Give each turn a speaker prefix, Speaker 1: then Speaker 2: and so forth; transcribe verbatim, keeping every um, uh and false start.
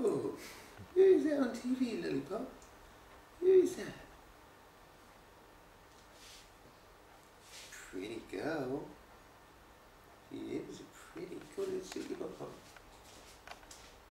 Speaker 1: Oh, who's that on T V, Lollipop? Who's that? Pretty girl. She is a pretty good. Let's see, Lollipop.